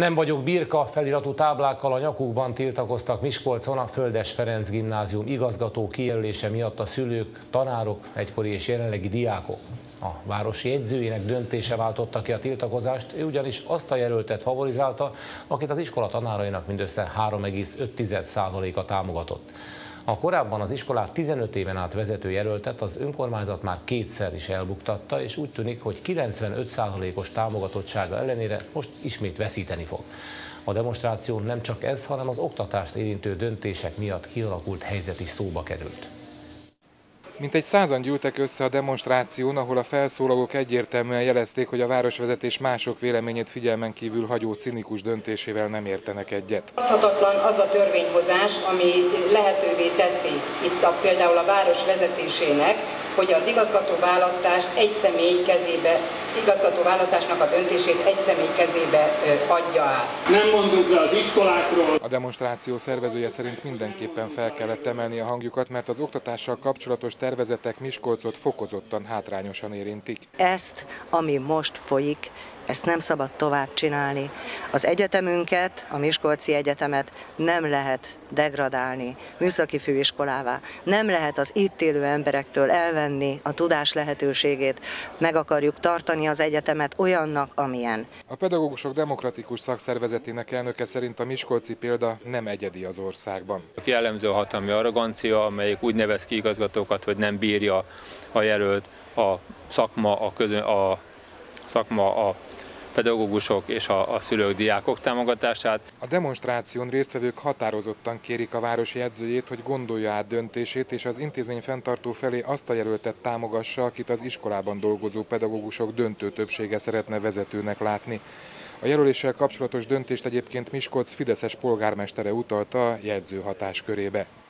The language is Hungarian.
Nem vagyok birka feliratú táblákkal a nyakukban tiltakoztak Miskolcon a Földes Ferenc Gimnázium igazgató kijelölése miatt a szülők, tanárok, egykori és jelenlegi diákok. A városi jegyzőjének döntése váltotta ki a tiltakozást, ő ugyanis azt a jelöltet favorizálta, akit az iskola tanárainak mindössze 3,5%-a támogatott. A korábban az iskolát 15 éven át vezető jelöltet az önkormányzat már kétszer is elbuktatta, és úgy tűnik, hogy 95%-os támogatottsága ellenére most ismét veszíteni fog. A demonstráción nem csak ez, hanem az oktatást érintő döntések miatt kialakult helyzet is szóba került. Mintegy 100-an gyűltek össze a demonstráción, ahol a felszólalók egyértelműen jelezték, hogy a városvezetés mások véleményét figyelmen kívül hagyó cinikus döntésével nem értenek egyet. Tarthatatlan az a törvényhozás, ami lehetővé teszi itt például a város vezetésének, hogy az igazgatóválasztást egy személy kezébe, igazgatóválasztásnak a döntését egy személy kezébe adja át. Nem mondunk le az iskolákról. A demonstráció szervezője szerint mindenképpen fel kellett emelni a hangjukat, mert az oktatással kapcsolatos tervezetek Miskolcot fokozottan hátrányosan érintik. Ezt, ami most folyik, ezt nem szabad tovább csinálni. Az egyetemünket, a Miskolci Egyetemet nem lehet degradálni műszaki főiskolává. Nem lehet az itt élő emberektől elvenni a tudás lehetőségét. Meg akarjuk tartani az egyetemet olyannak, amilyen. A Pedagógusok Demokratikus Szakszervezetének elnöke szerint a miskolci példa nem egyedi az országban. Jellemző a hatalmi arrogancia, amelyik úgy nevez ki igazgatókat, hogy nem bírja a jelölt, a szakma, a pedagógusok és a szülők, diákok támogatását. A demonstráción résztvevők határozottan kérik a városi jegyzőjét, hogy gondolja át döntését, és az intézmény fenntartó felé azt a jelöltet támogassa, akit az iskolában dolgozó pedagógusok döntő többsége szeretne vezetőnek látni. A jelöléssel kapcsolatos döntést egyébként Miskolc fideszes polgármestere utalta a jegyző hatáskörébe.